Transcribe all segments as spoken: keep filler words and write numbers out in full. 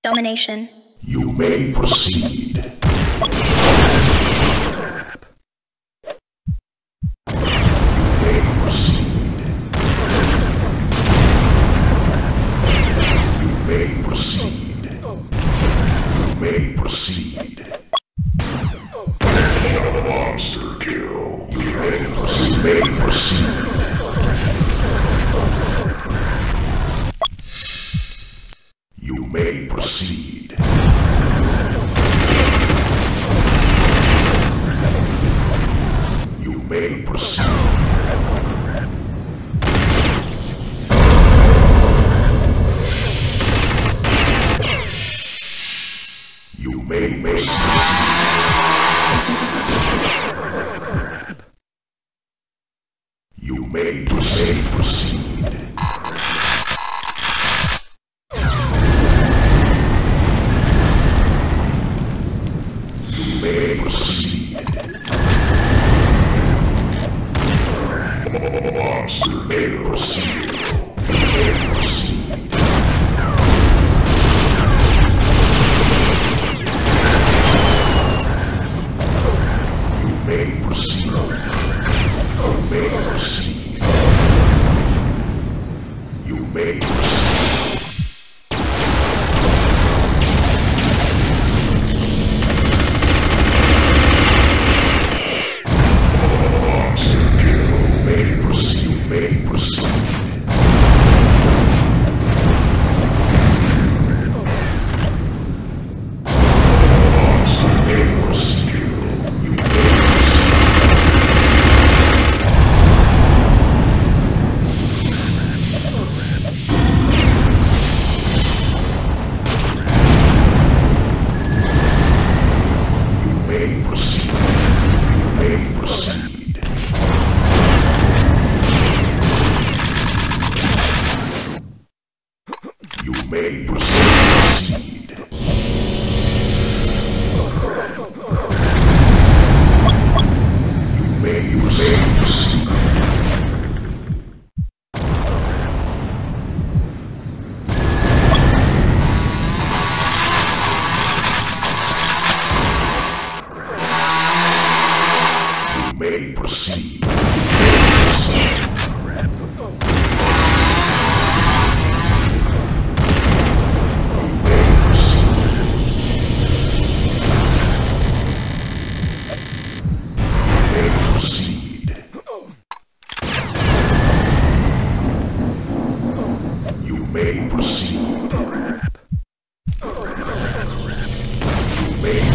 Domination. You may proceed. May proceed. Monster kill. You may proceed. May proceed. You may proceed. You may proceed. You may make You may proceed. proceed. You may proceed. Monster may proceed. You may proceed. May proceed. You may proceed. You may proceed. Monster kill. May proceed. May proceed. Monster may proceed. You may proceed. You may proceed. You may proceed. You may proceed. You may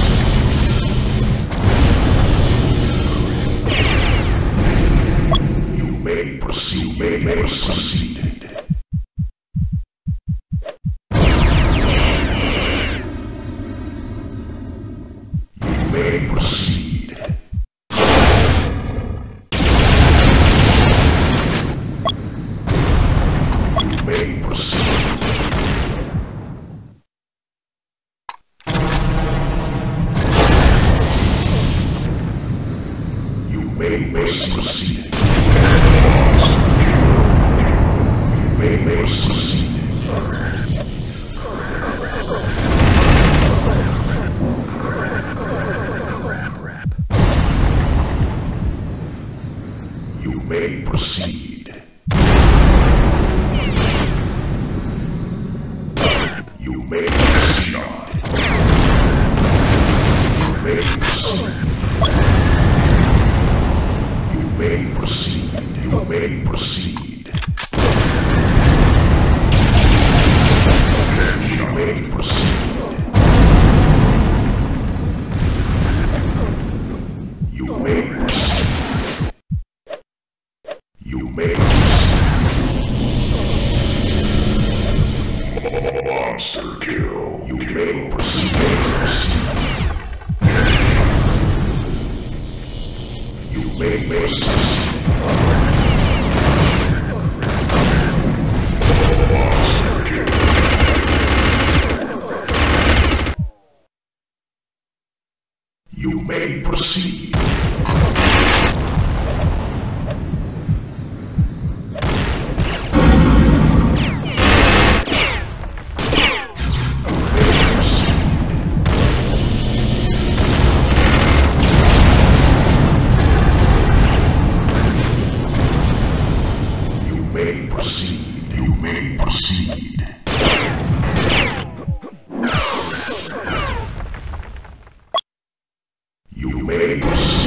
proceed. You may proceed. You may proceed. You may proceed. May proceed. You may proceed. You may proceed. You may proceed. You may proceed. You may proceed. You may proceed. You may proceed. You may proceed. You may proceed. Monster kill. You may proceed. You may proceed. Monster kill. You may proceed. Ace.